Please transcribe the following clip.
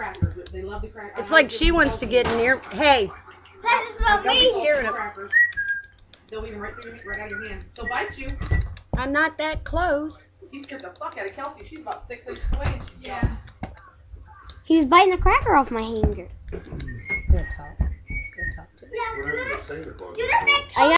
crackers. They love the crackers. It's like she wants to get near. Hey. That is about Don't be me. scared of crackers. They'll even right out of your hand. They'll bite you. I'm not that close. He scared the fuck out of Kelsey. She's about 6 inches away. Yeah. He was biting the cracker off my finger. Good talk. It's good talk too. Yeah, Whatever the Santa Claus I got